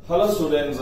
Hello students,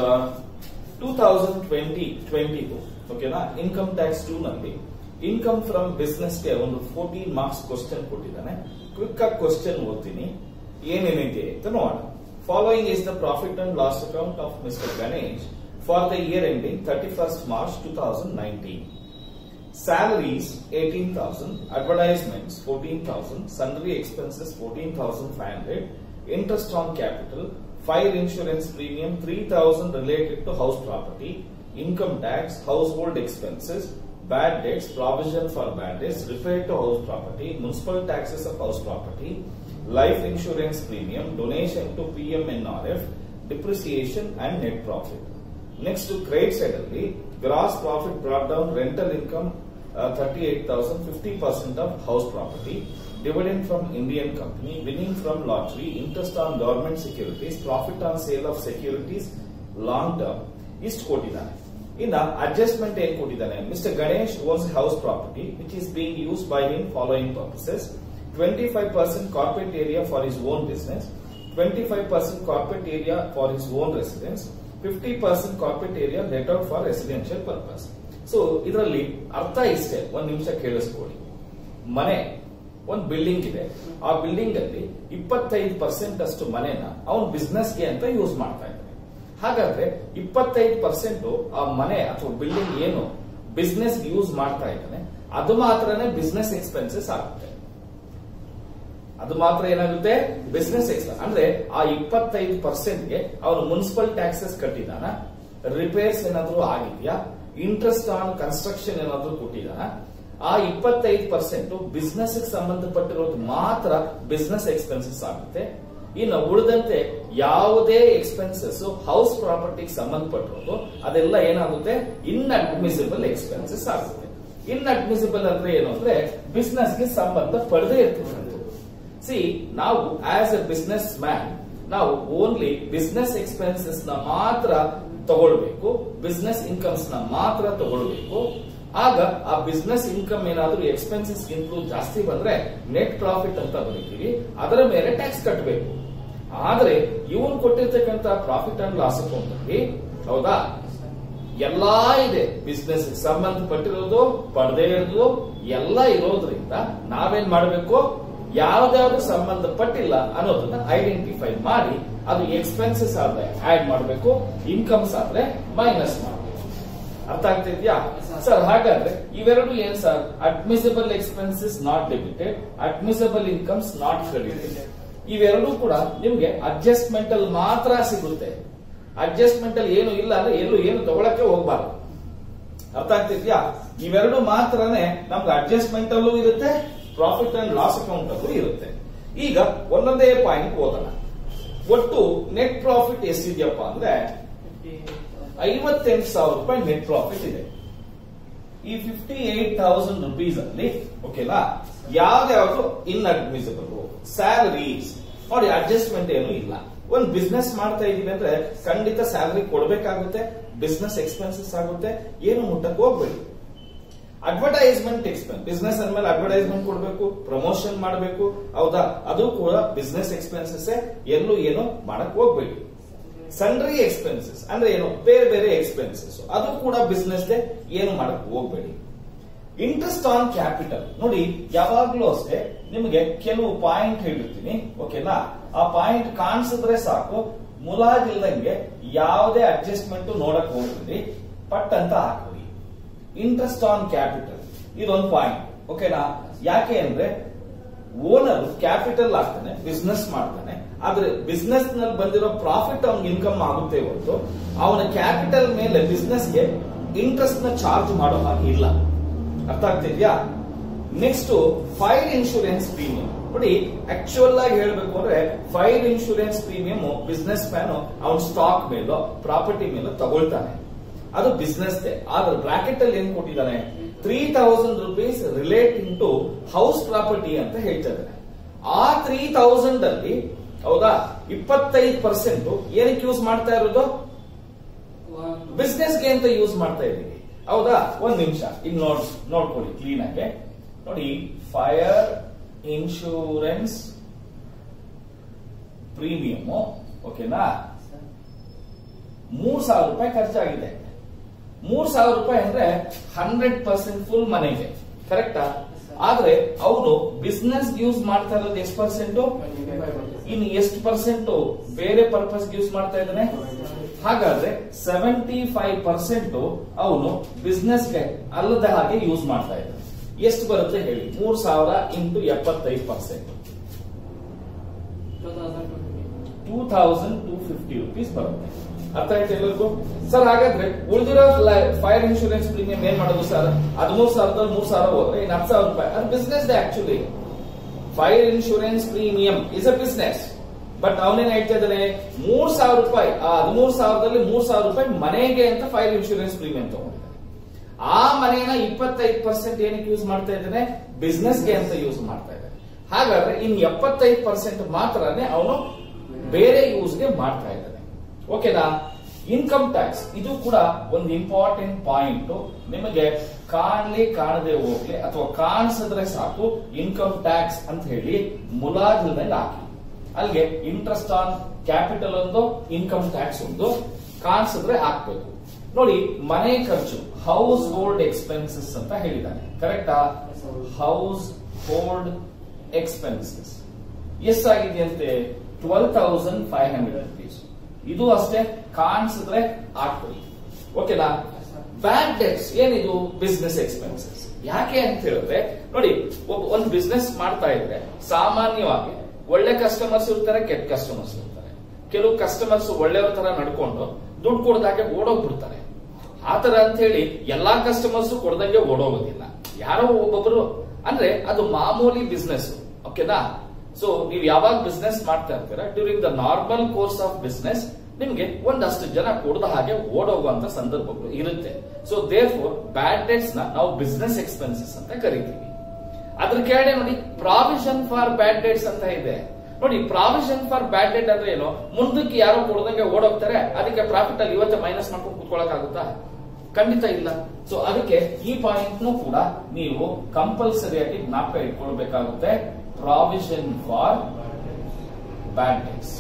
2020 ಓಕೆನಾ income tax 2 ನಲ್ಲಿ income from business ಗೆ ಒಂದು 14 ಮಾರ್ಕ್ಸ್ ಕ್ವೆಶ್ಚನ್ ಕೊಟ್ಟಿದ್ದಾನೆ. ಕ್ವಿಕ್ ಆಗಿ ಕ್ವೆಶ್ಚನ್ ಓದ್ತೀನಿ, ಏನೇನಿದೆ ಅಂತ ನೋಡೋಣ. Following is the profit and loss account of mister Ganesh for the year ending 31st March 2019. Salaries 18,000, advertisements 14,000, sundry expenses 14,500, interest on capital, fire insurance premium 3,000 related to house property, income tax, household expenses, bad debts, provision for bad debts, repair to house property, municipal taxes of house property, life insurance premium, donation to PMNRF, depreciation and net profit. Next to credit side alli gross profit brought down, rental income 38,000, 50% of house property, dividend from Indian company, winning from lottery, interest on government securities, profit on sale of securities, long term. Ist ಕೊಟ್ಟಿದ್ದಾನೆ. ಇನ್ನ adjustment ಏನ್ ಕೊಟ್ಟಿದ್ದಾನೆ? Mister Ganesh owns house property which is being used by him following purposes: 25% corporate area for his own business, 25% corporate area for his own residence, 50% corporate area let out for residential purpose. So ಇದರಲ್ಲಿ ಅರ್ಥ ಇಷ್ಟೇ, ಒಂದ್ ನಿಮಿಷ ಕೇಳಿಸ್ಕೊಳ್ಳಿ. ಮನೆ ಒಂದು building ಇದೆ, ಆ ಬಿಲ್ಡಿಂಗ್ ಅಲ್ಲಿ 25% ಅಷ್ಟು ಮನೆನ ಅವನ್ ಬಿಸ್ನೆಸ್ಗೆ ಅಂತ ಯೂಸ್ ಮಾಡ್ತಾ ಇದ್ದಾನೆ. ಹಾಗಾದ್ರೆ 25% ಆ ಮನೆ ಅಥವಾ ಬಿಲ್ಡಿಂಗ್ ಏನು ಬಿಸ್ನೆಸ್ ಯೂಸ್ ಮಾಡ್ತಾ ಇದ್ದಾನೆ ಅದು ಮಾತ್ರನೇ ಬಿಸ್ನೆಸ್ ಎಕ್ಸ್ಪೆನ್ಸಸ್ ಆಗುತ್ತೆ. ಅದು ಮಾತ್ರ ಏನಾಗುತ್ತೆ? Business expense. ಅಂದ್ರೆ ಆ 25%ಗೆ ಅವನು ಮುನ್ಸಿಪಲ್ ಟ್ಯಾಕ್ಸಸ್ ಕಟ್ಟಿದಾನ, ರಿಪೇರ್ಸ್ ಏನಾದ್ರು ಆಗಿದ್ಯಾ, ಇಂಟ್ರೆಸ್ಟ್ ಆನ್ ಕನ್ಸ್ಟ್ರಕ್ಷನ್ ಏನಾದ್ರು ಕೊಟ್ಟಿದಾನ, ಆ 25% ಬಿಸ್ನೆಸ್ ಸಂಬಂಧಪಟ್ಟಿರೋದು ಮಾತ್ರ ಬಿಸ್ನೆಸ್ ಎಕ್ಸ್ಪೆನ್ಸಸ್ ಆಗುತ್ತೆ. ಇನ್ನು ಉಳಿದಂತೆ ಯಾವುದೇ ಎಕ್ಸ್ಪೆನ್ಸಸ್ ಹೌಸ್ ಪ್ರಾಪರ್ಟಿಗೆ ಸಂಬಂಧಪಟ್ಟಿರೋದು ಅದೆಲ್ಲ ಏನಾಗುತ್ತೆ? ಇನ್ಅಡ್ಮಿಸಿಬಲ್ ಎಕ್ಸ್ಪೆನ್ಸಸ್ ಆಗುತ್ತೆ. ಇನ್ಅಡ್ಮಿಸಿಬಲ್ ಅಂದ್ರೆ ಏನು ಅಂದ್ರೆ ಬಿಸ್ನೆಸ್ಗೆ ಸಂಬಂಧ ಪಡದೇ ಇರ್ತಕ್ಕಂಥದ್ದು. ಸಿ, ನಾವು ಆಸ್ ಎ ಬಿಸ್ನೆಸ್ ಮ್ಯಾನ್ ನಾವು ಓನ್ಲಿ ಬಿಸ್ನೆಸ್ ಎಕ್ಸ್ಪೆನ್ಸಸ್ ನ ಮಾತ್ರ ತಗೊಳ್ಬೇಕು, ಬಿಸ್ನೆಸ್ ಇನ್ಕಮ್ಸ್ ನ ಮಾತ್ರ ತಗೊಳ್ಬೇಕು. ಆಗ ಆ ಬಿಸ್ನೆಸ್ ಇನ್ಕಮ್ ಏನಾದ್ರೂ ಎಕ್ಸ್ಪೆನ್ಸಸ್ ಗಿಂತಲೂ ಜಾಸ್ತಿ ಬಂದ್ರೆ ನೆಟ್ ಪ್ರಾಫಿಟ್ ಅಂತ ಬರೀತೀವಿ, ಅದರ ಮೇಲೆ ಟ್ಯಾಕ್ಸ್ ಕಟ್ಟಬೇಕು. ಆದ್ರೆ ಇವನು ಕೊಟ್ಟಿರ್ತಕ್ಕಂಥ ಪ್ರಾಫಿಟ್ ಅಂಡ್ ಲಾಸ್ ಅಕೌಂಟ್ ಅಲ್ಲಿ ಹೌದಾ ಎಲ್ಲಾ ಇದೆ, ಬಿಸ್ನೆಸ್ ಸಂಬಂಧಪಟ್ಟಿರೋದು ಪಡೆದೇ ಇರೋದು ಎಲ್ಲ ಇರೋದ್ರಿಂದ ನಾವೇನ್ ಮಾಡಬೇಕು? ಯಾವ್ದಾದ್ರು ಸಂಬಂಧಪಟ್ಟಿಲ್ಲ ಅನ್ನೋದನ್ನ ಐಡೆಂಟಿಫೈ ಮಾಡಿ ಅದು ಎಕ್ಸ್ಪೆನ್ಸಸ್ ಆದ್ರೆ ಆಡ್ ಮಾಡಬೇಕು, ಇನ್ಕಮ್ಸ್ ಆದ್ರೆ ಮೈನಸ್ ಮಾಡಬೇಕು. ಅರ್ಥ ಆಗ್ತಿದ್ಯಾ ಸರ್? ಹಾಗಾದ್ರೆ ಇವೆರಡು ಏನ್ sir? Admissible expenses not debited, admissible incomes not credited. ಇವೆರಡೂ ಕೂಡ ನಿಮ್ಗೆ ಅಡ್ಜಸ್ಟ್ಮೆಂಟ್ ಅಲ್ಲಿ ಮಾತ್ರ ಸಿಗುತ್ತೆ. ಅಡ್ಜಸ್ಟ್ಮೆಂಟ್ ಅಲ್ಲಿ ಏನು ಇಲ್ಲ ಅಂದ್ರೆ ಏನು ತಗೊಳಕ್ಕೆ ಹೋಗ್ಬಾರ್ದು. ಅರ್ಥ ಆಗ್ತಿದ್ಯಾ? ಇವೆರಡು ಮಾತ್ರನೇ ನಮ್ಗೆ ಅಡ್ಜಸ್ಟ್ಮೆಂಟ್ ಅಲ್ಲೂ ಇರುತ್ತೆ, ಪ್ರಾಫಿಟ್ ಅಂಡ್ ಲಾಸ್ ಅಕೌಂಟ್ ಅಲ್ಲೂ ಇರುತ್ತೆ. ಈಗ ಒಂದೊಂದೇ ಪಾಯಿಂಟ್ ಓದೋಣ. ಒಟ್ಟು ನೆಟ್ ಪ್ರಾಫಿಟ್ ಎಷ್ಟಿದೆಯಪ್ಪ ಅಂದ್ರೆ 58,000 ರೂಪಾಯಿ ನೆಟ್ ಪ್ರಾಫಿಟ್ ಇದೆ. ಈ 58,000 ರುಪೀಸ್ ಅಲ್ಲಿ ಓಕೆನಾ ಯಾವ್ದಾವ್ದು ಇನ್ಅಡ್ಮಿಸಿಬಲ್? ಸ್ಯಾಲರೀಸ್ ನೋಡಿ, ಅಡ್ಜಸ್ಟ್ಮೆಂಟ್ ಏನು ಇಲ್ಲ. ಒಂದು ಬಿಸ್ನೆಸ್ ಮಾಡ್ತಾ ಇದೀವಿ ಅಂದ್ರೆ ಖಂಡಿತ ಸ್ಯಾಲರಿ ಕೊಡಬೇಕಾಗುತ್ತೆ, ಬಿಸ್ನೆಸ್ ಎಕ್ಸ್ಪೆನ್ಸಸ್ ಆಗುತ್ತೆ, ಏನು ಮುಟ್ಟಕ್ಕೆ ಹೋಗ್ಬೇಡಿ. ಅಡ್ವರ್ಟೈಸ್ಮೆಂಟ್ ಎಕ್ಸ್ಪೆನ್ಸ್, ಬಿಸ್ನೆಸ್ ಅಂದ್ಮೇಲೆ ಅಡ್ವರ್ಟೈಸ್ಮೆಂಟ್ ಕೊಡಬೇಕು, ಪ್ರಮೋಷನ್ ಮಾಡಬೇಕು, ಹೌದಾ? ಅದು ಕೂಡ ಬಿಸ್ನೆಸ್ ಎಕ್ಸ್ಪೆನ್ಸಸ್, ಎಲ್ಲೂ ಏನು ಮಾಡಕ್ ಹೋಗ್ಬೇಡಿ. ಸನ್ರಿ ಎಕ್ಸ್ಪೆನ್ಸಸ್ ಅಂದ್ರೆ ಏನು? ಬೇರೆ ಬೇರೆ ಎಕ್ಸ್ಪೆನ್ಸಸ್, ಅದು ಕೂಡ ಬಿಸ್ನೆಸ್ ಏನು ಮಾಡಕ್ ಹೋಗ್ಬೇಡಿ. ಇಂಟ್ರೆಸ್ಟ್ ಆನ್ ಕ್ಯಾಪಿಟಲ್ ನೋಡಿ, ಯಾವಾಗ್ಲೂ ಅಷ್ಟೇ ನಿಮಗೆ ಕೆಲವು ಪಾಯಿಂಟ್ ಹೇಳಿರ್ತೀನಿ ಓಕೆನಾ, ಆ ಪಾಯಿಂಟ್ ಕಾಣಿಸಿದ್ರೆ ಸಾಕು, ಮುಲಾಜಿಲ್ದಂಗೆ ಯಾವುದೇ ಅಡ್ಜಸ್ಟ್ಮೆಂಟ್ ನೋಡಕ್ ಹೋಗ್ಬಿಡಿ, ಪಟ್ ಅಂತ ಹಾಕ್ಬಿಡಿ. ಇಂಟ್ರೆಸ್ಟ್ ಆನ್ ಕ್ಯಾಪಿಟಲ್ ಇದೊಂದು ಪಾಯಿಂಟ್ ಓಕೆನಾ. ಯಾಕೆ ಅಂದ್ರೆ ಓನರ್ ಕ್ಯಾಪಿಟಲ್ ಹಾಕ್ತಾನೆ, ಬಿಸ್ನೆಸ್ ಮಾಡ್ತಾನೆ, ಆದ್ರೆ ಬಿಸ್ನೆಸ್ ನಲ್ಲಿ ಬಂದಿರೋ ಪ್ರಾಫಿಟ್ ಅವ್ನಿಗೆ ಇನ್ಕಮ್ ಆಗುತ್ತೆ ಹೊರತು ಅವನ ಕ್ಯಾಪಿಟಲ್ ಮೇಲೆ ಬಿಸ್ನೆಸ್ಗೆ ಇಂಟ್ರೆಸ್ಟ್ ನ ಚಾರ್ಜ್ ಮಾಡೋ ಹಾಗೆ ಇಲ್ಲ. ಅರ್ಥ ಆಗ್ತಿದ್ಯಾ? ನೆಕ್ಸ್ಟ್ ಫೈರ್ ಇನ್ಶೂರೆನ್ಸ್ ಪ್ರೀಮಿಯಂ ನೋಡಿ, ಆಕ್ಚುಯಲ್ ಆಗಿ ಹೇಳ್ಬೇಕು ಅಂದ್ರೆ fire insurance premium business man ಅವನ್ ಸ್ಟಾಕ್ ಮೇಲೋ ಪ್ರಾಪರ್ಟಿ ಮೇಲೋ ತಗೊಳ್ತಾನೆ, ಅದು ಬಿಸ್ನೆಸ್. ಆದ್ರೆ ಬ್ರಾಕೆಟ್ ಅಲ್ಲಿ ಏನ್ ಕೊಟ್ಟಿದ್ದಾನೆ? 3,000 rupees relating to house property ಅಂತ ಹೇಳ್ತಾ ಇದ್ದಾನೆ. ಆ 3,000 ಅಲ್ಲಿ ಹೌದಾ 25% ಏನಕ್ಕೆ ಯೂಸ್ ಮಾಡ್ತಾ ಇರೋದು? ಬಿಸ್ನೆಸ್ಗೆ ಅಂತ ಯೂಸ್ ಮಾಡ್ತಾ ಇದೀವಿ, ಹೌದಾ? ಒಂದ್ ನಿಮಿಷ ಇನ್ ನೋಡ್ಕೊಳ್ಳಿ ಕ್ಲೀನ್ ಆಗಿ ನೋಡಿ. ಫೈರ್ ಇನ್ಶೂರೆನ್ಸ್ ಪ್ರೀಮಿಯಂ ಓಕೆನಾ, ₹3,000 ಖರ್ಚಾಗಿದೆ. ₹3,000 ಅಂದ್ರೆ 100% ಫುಲ್ ಮನೆಗೆ, ಕರೆಕ್ಟಾ? ಆದ್ರೆ ಅವನು ಬಿಸ್ನೆಸ್ ಯೂಸ್ ಮಾಡ್ತಾ ಇರೋದು ಎಷ್ಟು ಪರ್ಸೆಂಟ್, ಇನ್ನು ಎಷ್ಟು ಪರ್ಸೆಂಟ್ ಬೇರೆ ಪರ್ಪಸ್ ಯೂಸ್ ಮಾಡ್ತಾ ಇದ್ದಾನೆ? ಹಾಗಾದ್ರೆ 75% ಅವನು ಬಿಸ್ನೆಸ್ಗೆ ಅಲ್ಲದ ಹಾಗೆ ಯೂಸ್ ಮಾಡ್ತಾ ಇದ್ದಾನೆ. ಎಷ್ಟು ಬರುತ್ತೆ ಹೇಳಿ? 3,000 ಇಂಟು 75%, ₹2,250 ಬರುತ್ತೆ. ಅರ್ಥ ಆಯ್ತು ಎಲ್ಲರಿಗೂ? ಸರ್ ಹಾಗಾದ್ರೆ ಉಳಿದಿರೋ ಫೈರ್ ಇನ್ಶೂರೆನ್ಸ್ ಪ್ರೀಮಿಯಂ ಏನ್ ಮಾಡೋದು ಸರ್? 13,000 3,000 ಹೋದ್ರೆ ಇನ್ನು ₹10,000. ಅದು business actually. Fire insurance premium is a business. But ಅವನೇನ್ ಹೇಳ್ತಾ ಇದ್ದಾನೆ? ₹3,000, ಆ 13,000ದಲ್ಲಿ ₹3,000 ಮನೆಗೆ ಅಂತ ಫೈರ್ ಇನ್ಶೂರೆನ್ಸ್ ಪ್ರೀಮಿಯಂ ತಗೊಂಡಿದ್ದಾನೆ. ಆ ಮನೆಯನ್ನ 25% ಏನಕ್ಕೆ ಯೂಸ್ ಮಾಡ್ತಾ ಇದ್ದಾನೆ? ಬಿಸ್ನೆಸ್ಗೆ ಅಂತ ಯೂಸ್ ಮಾಡ್ತಾ ಇದ್ದಾನೆ. ಹಾಗಾದ್ರೆ ಇನ್ 75% ಮಾತ್ರನೇ ಅವನು ಬೇರೆ ಯೂಸ್ಗೆ ಮಾಡ್ತಾ ಇದ್ದಾನೆ. ಓಕೆನಾ? ಇನ್ಕಮ್ ಟ್ಯಾಕ್ಸ್ ಇದು ಕೂಡ ಒಂದು ಇಂಪಾರ್ಟೆಂಟ್ ಪಾಯಿಂಟ್. ನಿಮಗೆ ಕಾಣದೆ ಹೋಗ್ಲಿ ಅಥವಾ ಕಾಣಿಸಿದ್ರೆ ಸಾಕು ಇನ್ಕಮ್ ಟ್ಯಾಕ್ಸ್ ಅಂತ ಹೇಳಿ ಮುಲಾಜಿಲ್ನಲ್ಲಿ ಹಾಕಿ. ಅಲ್ಲಿಗೆ ಇಂಟ್ರೆಸ್ಟ್ ಆನ್ ಕ್ಯಾಪಿಟಲ್ ಒಂದು, ಇನ್ಕಮ್ ಟ್ಯಾಕ್ಸ್ ಒಂದು ಕಾಣಿಸಿದ್ರೆ ಹಾಕ್ಬೇಕು. ನೋಡಿ, ಮನೆ ಖರ್ಚು ಹೌಸ್ ಹೋಲ್ಡ್ ಎಕ್ಸ್ಪೆನ್ಸಸ್ ಅಂತ ಹೇಳಿದ್ದಾನೆ, ಕರೆಕ್ಟಾ? ಹೌಸ್ ಹೋಲ್ಡ್ ಎಕ್ಸ್ಪೆನ್ಸಸ್ ಎಷ್ಟಾಗಿದೆಯಂತೆ? ₹12,500. ಇದು ಅಷ್ಟೇ, ಕಾಣಿಸಿದ್ರೆ ಹಾಕ್ಕೊಳ್ಳಿ. ಓಕೆನಾ? ಬ್ಯಾಡ್ ಡೆಟ್ಸ್ ಏನಿದು? Business expenses. ಯಾಕೆ ಅಂತ ಹೇಳಿದ್ರೆ ನೋಡಿ, ಒಂದು ಬಿಸ್ನೆಸ್ ಮಾಡ್ತಾ ಇದ್ರೆ ಸಾಮಾನ್ಯವಾಗಿ ಒಳ್ಳೆ ಕಸ್ಟಮರ್ಸ್ ಇರ್ತಾರೆ, ಕೆಟ್ಟ ಕಸ್ಟಮರ್ಸ್ ಇರ್ತಾರೆ. ಕೆಲವು ಕಸ್ಟಮರ್ಸ್ ಒಳ್ಳೆಯವ್ರ ತರ ನಡ್ಕೊಂಡು ದುಡ್ಡು ಕೊಡದಾಗೆ ಓಡೋಗ್ಬಿಡ್ತಾರೆ. ಆತರ ಅಂತ ಹೇಳಿ ಎಲ್ಲಾ ಕಸ್ಟಮರ್ಸ್ ಕೊಡದಂಗೆ ಓಡೋಗೋದಿಲ್ಲ. ಯಾರೋ ಒಬ್ಬೊಬ್ರು, ಅಂದ್ರೆ ಅದು ಮಾಮೂಲಿ ಬಿಸ್ನೆಸ್. ಓಕೆನಾ? ಸೊ ನೀವು ಯಾವಾಗ ಬಿಸ್ನೆಸ್ ಮಾಡ್ತಾ ಇರ್ತೀರಾ, during the normal course of business ನಿಮ್ಗೆ ಒಂದಷ್ಟು ಜನ ಕೊಡದ ಹಾಗೆ ಓಡೋಗುವಂತ ಸಂದರ್ಭಗಳು ಇರುತ್ತೆ. So therefore bad debts ನ ನಾವು ಬಿಸ್ನೆಸ್ ಎಕ್ಸ್ಪೆನ್ಸಸ್ ಅಂತ ಕರಿತೀವಿ. ಅದ್ರ ಕೆಳಗಡೆ ನೋಡಿ ಪ್ರಾವಿಷನ್ ಫಾರ್ ಬ್ಯಾಡ್ ಡೆಟ್ಸ್ ಅಂತ ಇದೆ. ನೋಡಿ, ಪ್ರಾವಿಷನ್ ಫಾರ್ ಬ್ಯಾಡ್ ಡೆಟ್ ಅಂದ್ರೆ ಏನು? ಮುಂದಕ್ಕೆ ಯಾರೋ ಕೊಡದಂಗೆ ಓಡೋಗ್ತಾರೆ, ಅದಕ್ಕೆ ಪ್ರಾಫಿಟ್ ಅಲ್ಲಿ ಇವತ್ತೇ ಮೈನಸ್ ಮಾಡ್ಕೊಂಡು ಕೂತ್ಕೊಳ್ಳೋಕ್ಕಾಗುತ್ತಾ? ಖಂಡಿತ ಇಲ್ಲ. ಸೊ ಅದಕ್ಕೆ ಈ ಪಾಯಿಂಟ್ ಕೂಡ ನೀವು ಕಂಪಲ್ಸರಿ ಆಗಿ ಜ್ಞಾಪಕ ಇಟ್ಕೊಳ್ಬೇಕಾಗುತ್ತೆ. Provision for bad debts.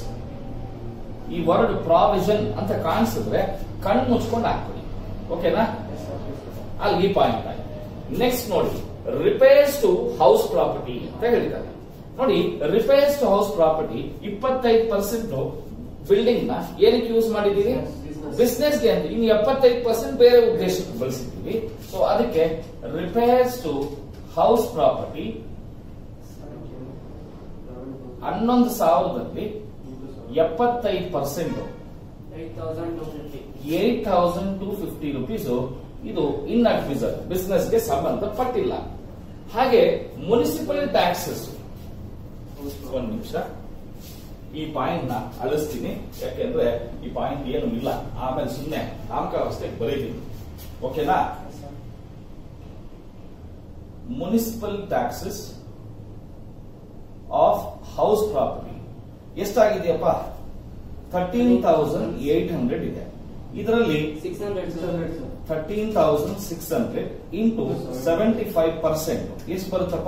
ಈ ವರ್ಡ್ ಪ್ರಾವಿಷನ್ ಅಂತ ಕಾಣಿಸಿದ್ರೆ ಕಣ್ಣು ಮುಚ್ಕೊಂಡು ಹಾಕೊಳ್ಳಿ. ಓಕೆನಾ? ಅಲ್ಲಿ ಈ ಪಾಯಿಂಟ್ ಆಗಿದೆ. ನೆಕ್ಸ್ಟ್ ನೋಡಿ, ರಿಪೇರ್ಸ್ ಟು ಹೌಸ್ ಪ್ರಾಪರ್ಟಿ ಅಂತ ಹೇಳಿದ್ದಾರೆ. ನೋಡಿ, repairs to house property 25% building ನ ಏನಕ್ಕೆ ಯೂಸ್ ಮಾಡಿದೀವಿ? ಬಿಸ್ನೆಸ್ಗೆ ಅಂತ. ಇನ್ನು 75% ಬೇರೆ ಉದ್ದೇಶಕ್ಕೆ ಬಳಸಿದ್ದೀವಿ. ಸೊ ಅದಕ್ಕೆ ರಿಪೇರ್ಸ್ ಟು ಹೌಸ್ ಪ್ರಾಪರ್ಟಿ 11,000ದಲ್ಲಿ 75% ₹8,250 ಇದು ಇನ್ಅಡ್ಮಿಸಬಲ್, ಬಿಸ್ನೆಸ್ಗೆ ಸಂಬಂಧಪಟ್ಟಿಲ್ಲ. ಹಾಗೆ ಮುನಿಸಿಪಲ್ ಟ್ಯಾಕ್ಸಸ್, ಒಂದು ನಿಮಿಷ ಈ ಪಾಯಿಂಟ್ ನ ಅಳಿಸ್ತೀನಿ, ಯಾಕೆಂದ್ರೆ ಈ ಪಾಯಿಂಟ್ ಏನು ಇಲ್ಲ, ಆಮೇಲೆ ಸುಮ್ಮನೆ ನಾಮಕಾವಸ್ಥೆಗೆ ಬರೀತೀನಿ. ಓಕೆನಾ? Municipal taxes of house property ಎಷ್ಟಾಗಿದೆಯಪ್ಪ? 13,800 ಇದೆ. ಇದರಲ್ಲಿ 13,600 ಇಂಟು 75% ಎಷ್ಟು ಬರುತ್ತಪ್ಪ?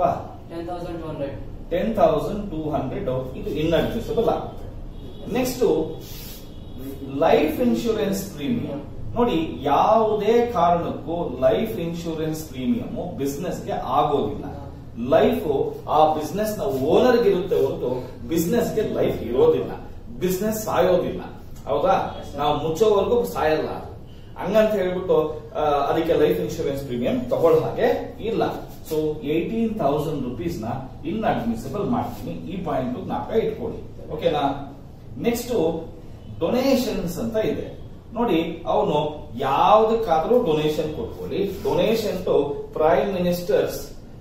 10,200. ಇದು ಇನ್ಅಡ್ಮಿಸಬಲ್ ಆಗುತ್ತೆ. Next life insurance premium. ನೋಡಿ, ಯಾವುದೇ ಕಾರಣಕ್ಕೂ ಲೈಫ್ ಇನ್ಶೂರೆನ್ಸ್ ಪ್ರೀಮಿಯಂ ಬಿಸ್ನೆಸ್ಗೆ ಆಗೋದಿಲ್ಲ. ಲೈಫ್ ಆ ಬಿಸ್ನೆಸ್ ನ ಓನರ್ ಇರುತ್ತೆ ಹೊರತು ಬಿಸ್ನೆಸ್ಗೆ ಲೈಫ್ ಇರೋದಿಲ್ಲ. ಬಿಸ್ನೆಸ್ ಸಾಯೋದಿಲ್ಲ, ಹೌದಾ? ನಾವು ಮುಚ್ಚೋವರೆಗೂ ಸಾಯಲ್ಲ. ಹಂಗಂತ ಹೇಳ್ಬಿಟ್ಟು ಅದಕ್ಕೆ ಲೈಫ್ ಇನ್ಶೂರೆನ್ಸ್ ಪ್ರೀಮಿಯಂ ತಗೊಳ್ಳೋ ಹಾಗೆ ಇಲ್ಲ. ಸೊ 18,000 ರೂಪೀಸ್ ನ ಇನ್ಅಡ್ಮಿಸಬಲ್ ಮಾಡ್ತೀನಿ. ಈ ಪಾಯಿಂಟ್ ಜ್ಞಾಪಕ ಇಟ್ಕೊಳ್ಳಿ. ಓಕೆನಾ? ನೆಕ್ಸ್ಟ್ ಡೊನೇಷನ್ಸ್ ಅಂತ ಇದೆ. ನೋಡಿ, ಅವನು ಯಾವುದಕ್ಕಾದ್ರೂ ಡೊನೇಷನ್ ಕೊಟ್ಕೊಳ್ಳಿ. Donation to prime ministers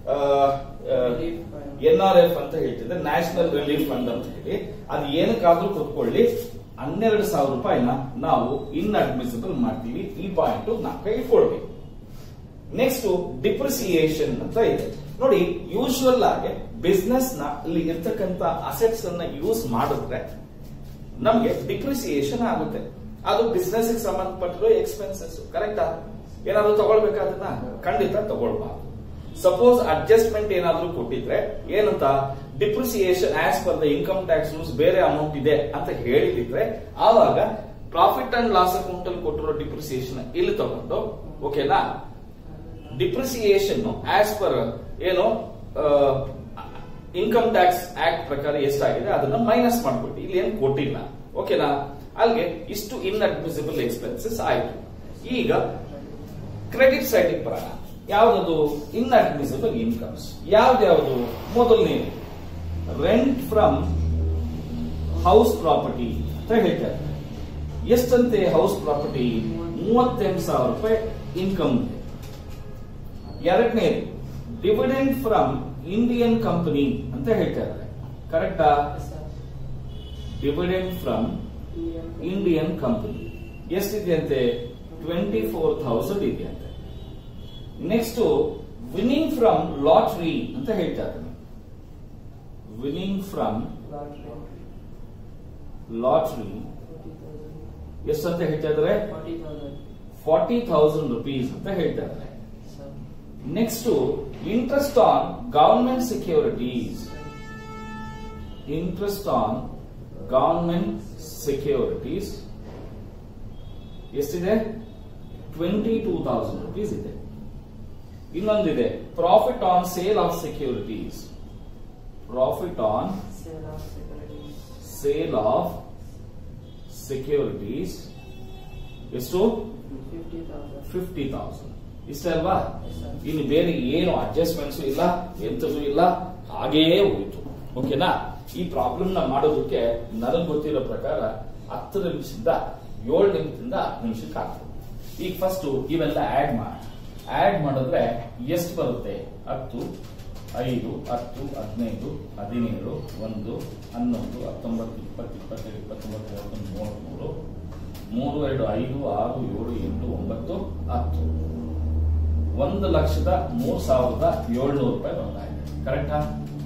NRF ಅಂತ ಹೇಳ್ತಿದ್ರೆ, ನ್ಯಾಷನಲ್ ರಿಲೀಫ್ ಫಂಡ್ ಅಂತ ಹೇಳಿ, ಅದು ಏನಕ್ಕಾದ್ರೂ ಕೊಟ್ಕೊಳ್ಳಿ. 12,000 ರೂಪಾಯಿನ ನಾವು ಇನ್ಅಡ್ಮಿಸಬಲ್ ಮಾಡ್ತೀವಿ. ಈ ಪಾಯಿಂಟ್ ಜ್ಞಾಪಕ ಇಟ್ಕೊಳ್ಬೇಕು. ನೆಕ್ಸ್ಟ್ ಡಿಪ್ರಿಸಿಯೇಷನ್ ಅಂತ ಇದೆ. ನೋಡಿ, ಯೂಶುವಲ್ ಆಗಿ ಬಿಸ್ನೆಸ್ ನ ಅಲ್ಲಿ ಇರ್ತಕ್ಕಂತ ಅಸೆಟ್ಸ್ ಅನ್ನ ಯೂಸ್ ಮಾಡಿದ್ರೆ ನಮ್ಗೆ ಡಿಪ್ರಿಸಿಯೇಷನ್ ಆಗುತ್ತೆ. ಅದು ಬಿಸ್ನೆಸ್ ಸಂಬಂಧಪಟ್ಟಿರೋ ಎಕ್ಸ್ಪೆನ್ಸಸ್, ಕರೆಕ್ಟಾ? ಏನಾದ್ರು ತಗೊಳ್ಬೇಕಾದನ್ನ ಖಂಡಿತ ತಗೊಳ್ಬಾರ್ದು. ಸಪೋಸ್ ಅಡ್ಜಸ್ಟ್ಮೆಂಟ್ ಏನಾದ್ರೂ ಕೊಟ್ಟಿದ್ರೆ ಏನಂತ, depreciation as per the income tax rules ಬೇರೆ ಅಮೌಂಟ್ ಇದೆ ಅಂತ ಹೇಳಿದ್ರೆ ಆವಾಗ ಪ್ರಾಫಿಟ್ ಅಂಡ್ ಲಾಸ್ ಅಕೌಂಟ್ ಅಲ್ಲಿ ಕೊಟ್ಟಿರೋ ಡಿಪ್ರಿಸಿಯೇಷನ್ ಇಲ್ಲಿ ತಗೊಂಡು ಓಕೆನಾ, ಡಿಪ್ರಿಸಿಯೇಷನ್ ಆಸ್ ಪರ್ ಏನು ಇನ್ಕಮ್ ಟ್ಯಾಕ್ಸ್ ಆಕ್ಟ್ ಪ್ರಕಾರ ಎಷ್ಟಾಗಿದೆ ಅದನ್ನ ಮೈನಸ್ ಮಾಡ್ಬಿಟ್ಟು ಇಲ್ಲಿ ಏನು ಕೊಟ್ಟಿಲ್ಲ ಓಕೆನಾ. ಅಲ್ಲಿಗೆ ಇಷ್ಟು ಇನ್ಅಡ್ಮಿಸಿಬಲ್ ಎಕ್ಸ್ಪೆನ್ಸಸ್ ಆಯ್ತು. ಈಗ ಕ್ರೆಡಿಟ್ ಸೈಡ್ ಬರೋಣ. ಯಾವ್ದದು ಇನ್ಅಡ್ಮಿಸಿಬಲ್ ಇನ್ಕಮ್ಸ್? ಯಾವ್ದು? ಮೊದಲನೇ ರೆಂಟ್ ಫ್ರಮ್ ಹೌಸ್ ಪ್ರಾಪರ್ಟಿ ಅಂತ ಹೇಳ್ತಾರೆ. ಎಷ್ಟಂತೆ ಹೌಸ್ ಪ್ರಾಪರ್ಟಿ? 38,000 ರೂಪಾಯಿ ಇನ್ಕಮ್. ಎರಡನೇ ಡಿವಿಡೆಂಡ್ ಫ್ರಮ್ ಇಂಡಿಯನ್ ಕಂಪನಿ ಅಂತ ಹೇಳ್ತಾರೆ. ಕರೆಕ್ಟಾ? ಡಿವಿಡೆಂಡ್ ಫ್ರಮ್ ಇಂಡಿಯನ್ ಕಂಪನಿ ಎಷ್ಟಿದೆಯಂತೆ? 24,000 ಇದೆಯಂತೆ. ನೆಕ್ಸ್ಟ್ ವಿನ್ನಿಂಗ್ ಫ್ರಮ್ ಲಾಟರಿ ಅಂತ ಹೇಳ್ತಾರೆ. ವಿನ್ನಿಂಗ್ ಫ್ರಮ್ ಲಾಟರಿ ಎಷ್ಟಂತ ಹೇಳ್ತಾ ಇದ್ದಾರೆ? 40,000 rupees ಅಂತ ಹೇಳ್ತಾ ಇದ್ದಾರೆ. Next interest on government securities. Interest on government securities ಎಷ್ಟಿದೆ? 22,000 rupees ಇದೆ. ಇನ್ನೊಂದಿದೆ profit on sale of securities. Profit on sale of securities ಎಷ್ಟು? 50,000. ಇಷ್ಟ ಅಲ್ವಾ? ಇನ್ನು ಬೇರೆ ಏನು ಅಡ್ಜಸ್ಟ್ಮೆಂಟ್ಸ್ ಇಲ್ಲ, ಎಂತದೂ ಇಲ್ಲ, ಹಾಗೆಯೇ ಹೋಯ್ತು ಓಕೆನಾ. ಈ ಪ್ರಾಬ್ಲಮ್ ನ ಮಾಡೋದಕ್ಕೆ ನನಗೆ ಗೊತ್ತಿರೋ ಪ್ರಕಾರ 10 ನಿಮಿಷದಿಂದ 7 ನಿಮಿಷದಿಂದ 10 ನಿಮಿಷಕ್ಕೆ ಆಗ್ತದೆ. ಈಗ ಫಸ್ಟ್ ಇವೆಲ್ಲ ಆಡ್ ಮಾಡಿದ್ರೆ ಎಷ್ಟು ಬರುತ್ತೆ? 10, 5, 10, 15, 17, 1, 11, 19, 20, 22, 23, 24, 3, 2, 5, 6, 7, 8, 9, 10. 1,03,700 ರೂಪಾಯಿ ಬರ್ತಾ ಇದೆ. ಕರೆಕ್ಟಾ?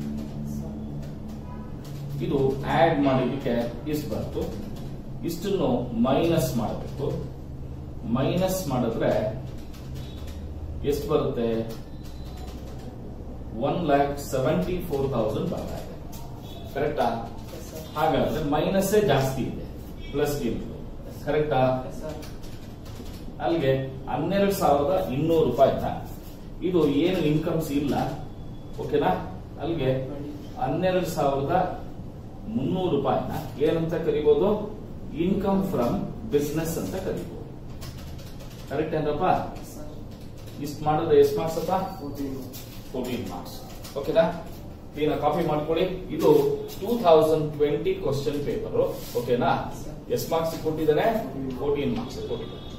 ಇದು ಆಡ್ ಮಾಡಿದಕ್ಕೆ ಇಷ್ಟು ಬಂತು. ಇಷ್ಟನ್ನು ಮೈನಸ್ ಮಾಡಬೇಕು. ಮೈನಸ್ ಮಾಡಿದ್ರೆ ಎಷ್ಟು ಬರುತ್ತೆ? 1,74,000 ಬರ್ತಾ ಇದೆ. ಕರೆಕ್ಟಾ? ಹಾಗಾದ್ರೆ ಮೈನಸ್ ಜಾಸ್ತಿ ಇದೆ ಪ್ಲಸ್ ಗಿಂತ. ಕರೆಕ್ಟಾ? ಅಲ್ಲಿಗೆ 12,200 ರೂಪಾಯಿನ ಇದು ಏನು ಇನ್ಕಮ್ಸ್ ಇಲ್ಲ ಓಕೆನಾ. ಅಲ್ಲಿಗೆ 12,300 ರೂಪಾಯಿನ ಏನಂತ ಕರಿಬಹುದು? ಇನ್ಕಮ್ ಫ್ರಮ್ ಬಿಸ್ನೆಸ್ ಅಂತ ಕರಿಬಹುದು. ಕರೆಕ್ಟ್ ಏನಪ್ಪ? ಇಷ್ಟು ಮಾಡಿದ್ರೆ ಎಷ್ಟು ಮಾರ್ಕ್ಸ್ ಅಪ್ಪ? 14 ಮಾರ್ಕ್ಸ್ ಓಕೆನಾ. ಇದನ್ನ ಕಾಪಿ ಮಾಡ್ಕೊಳ್ಳಿ. ಇದು 2020 ಕ್ವಶನ್ ಪೇಪರ್ ಓಕೆನಾ. ಎಷ್ಟು ಮಾರ್ಕ್ಸ್ ಕೊಟ್ಟಿದ್ದಾನೆ? 14 ಮಾರ್ಕ್ಸ್ ಕೊಟ್ಟಿದ್ದಾನೆ.